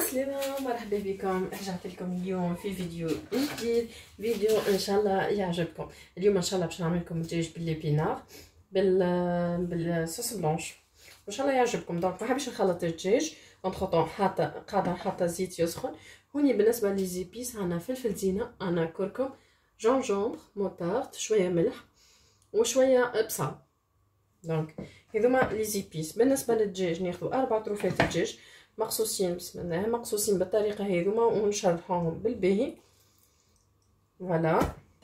عسلامة، مرحبا بكم. رجعت لكم اليوم في فيديو جديد، فيديو ان شاء الله يعجبكم. اليوم ان شاء الله باش نعمل لكم دجاج بالليبينار بالصوص بلانش، وان شاء الله يعجبكم. دونك ما حبيتش نخلط الدجاج، اونتر طون قاعده حاطه زيت يسخن. هوني بالنسبه لي زيبيس عندنا فلفل زينه، عندنا كركم، جونجومبر، موتارد، شويه ملح وشويه بصل. دونك هذوما لي زيبيس. بالنسبه للدجاج ناخذ 4 طروفات دجاج مقصوصين، بسم الله، مقصوصين بالطريقه هذوما ونشرحوهم بالباهي. فوالا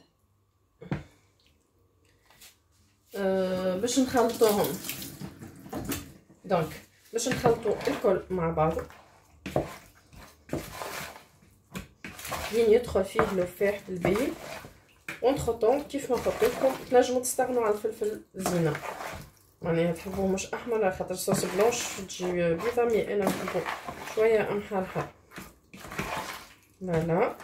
باش نخلطوهم. دونك باش نخلطوا الكل مع بعض لين يدخل فيه لوفاح بالباهي، ونخلطوهم كيف ما قلت لكم. تنجموا تستغنوا على الفلفل الزينه، معناها تحبوه مش احمر خاطر صوص بلانش تجي بيضه، مي انا نحبو شويه محرحه. فوالا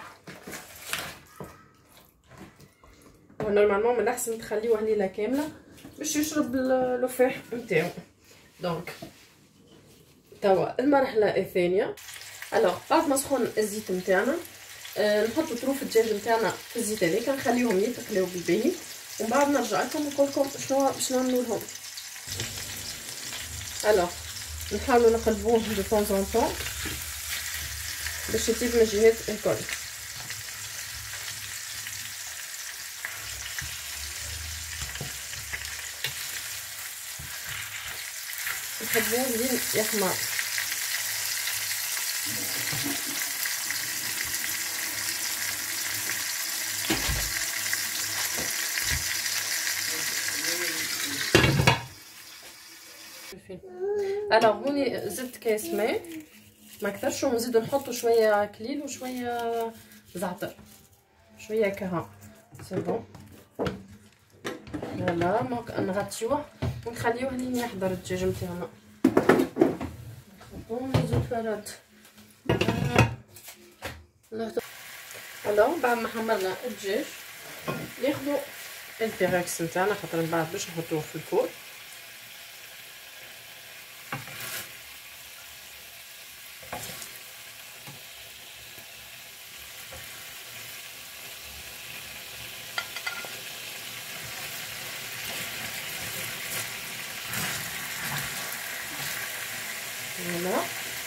ونورمالمون من الاحسن تخليوه ليله كامله باش يشرب اللفاح نتاعو. دونك توا المرحله الثانيه. الوغ بعد ما سخن الزيت نتاعنا نحطو طروف الدجاج نتاعنا في الزيت هذاك، نخليهم يتقلاو بالباهي، ومن بعد نرجع لكم نقول لكم شنو باش نعملوا لهم. الوغ نحاولوا نقلبوه دو طون ان طون باش يطيب من الجهات الكل. نحبوه لين يحمر. الوغ هوني زدت كاس ماء ما كثرش، ونزيدو نحطو شويه كليل وشويه زعتر، شويه كها سي بون. فوالا نغطيوه ونخليوه لين يحضر الدجاج نتاعنا. نحطو زيت فرات. الوغ بعد ما حمرنا الدجاج ناخدو البيغكس نتاعنا، خاطر من بعد باش نحطوه في الفور. فوالا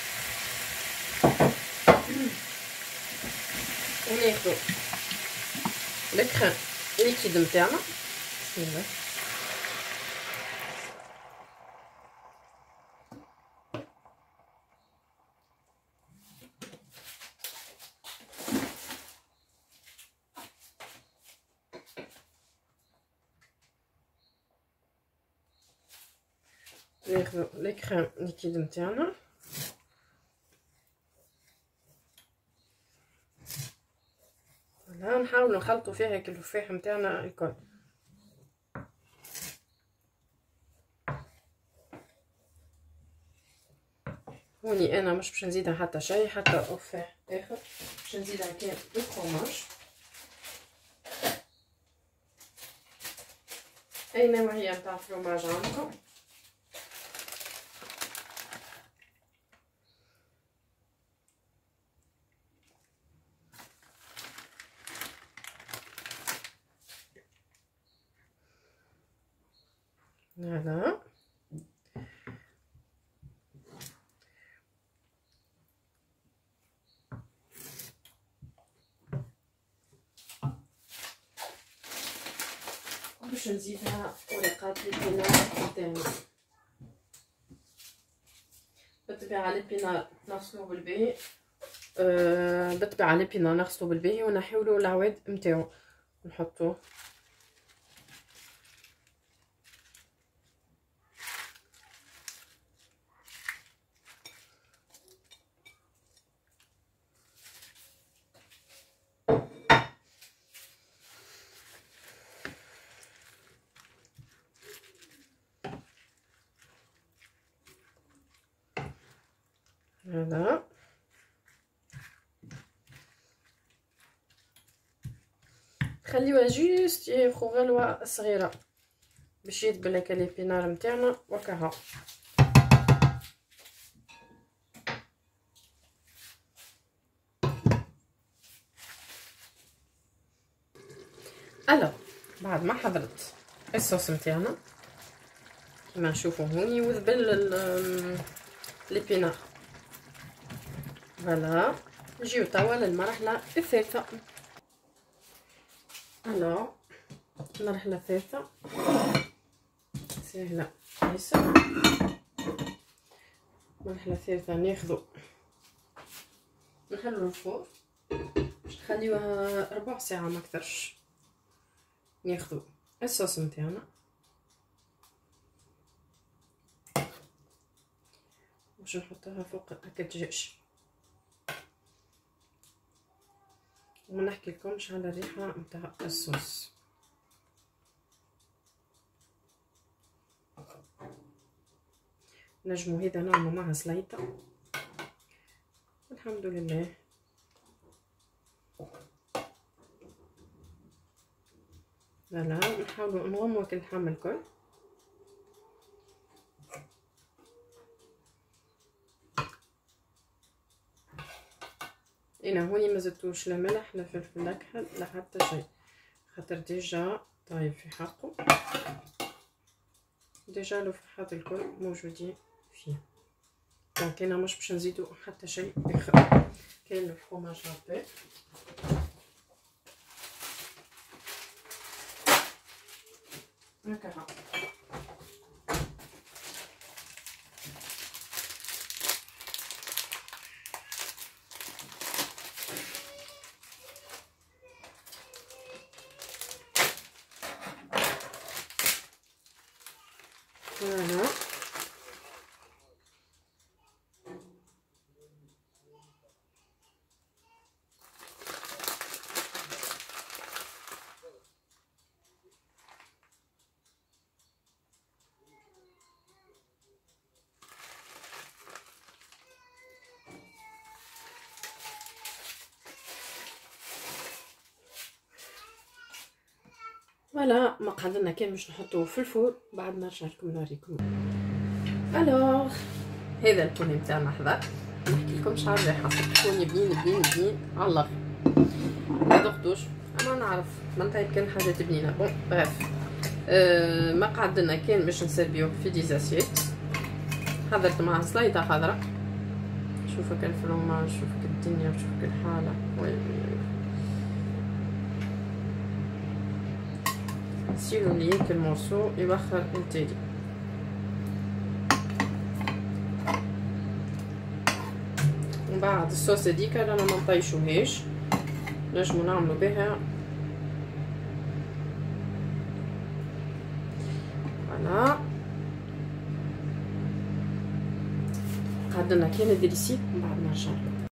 وناخدو الكريم ليكيد نتاعنا، بسم الله. ناخدو الكريم ليكيد نتاعنا، فوالا نحاولو نخلطو فيها هيك اللفاح نتاعنا الكل. هوني انا مش باش نزيدها حتى شيء، حتى لفاح اخر، باش نزيدها كان الفرماج اي نوعيه نتاع فرماج عندكم. فوالا باش نزيدها ورقات البينار نتاعنا. بالطبيعه البينار نغسلوه بالباهي، بالطبيعه البينار نغسلوه بالباهي ونحيولو العواد نتاعو نحطوه. هذا خليوها جوست ياخو غلوه صغيره باش يدبل هكا ليبينار نتاعنا وكها. الو بعد ما حضرت الصوص نتاعنا كيما نشوفوا هوني وذبل ليبينار. فوالا نجيو توا للمرحله الثالثه. الو المرحله الثالثه سهله ياسر. المرحله الثالثه ناخذ نخلو الفور باش نخليوها ربع ساعه ما اكثرش. ناخذ الصوص نتاعنا باش نحطها فوق هكا الدجاج وما نحكي لكمش على الريحه نتاع الصوص. نجمو هذا نعملو معها سليطه. الحمد لله. فوالا نحاولوا نغمو كل اللحم الكل. انا هوني ما زدتوش لا ملح لا فلفل اكحل لا حتى شيء، خاطر ديجا طايب في حقه، ديجا الفحات الكل موجودين فيه. دونك انا مش باش نزيدو حتى شيء اخر. كاين الفرماج رابي هكا. فوالا فوالا مقعدنا كان باش نحطوه في الفور. بعد نرجع لكم نوريكم. الوغ هذا البوني نتاعنا حضر. نحكي لكمش على الريحه، البوني بنين بنين بنين على الاخر. ما ذقتوش اما نعرف معناتها كان حاجات بنينه. بون بريف مقعدنا كان باش نسربيوه في ديزاسيت. حضرت معاه سلايطه خضراء. شوفك الفرماج، شوفك الدنيا، شوفك الحاله. سيلو اللي ياكل مورسو يوخر التالي. ومن بعد الصوص هذيك رانا ما نطيشوهاش، نجمو نعملو بها فوالا. قعدنا كان دريسيت من بعد نرجع.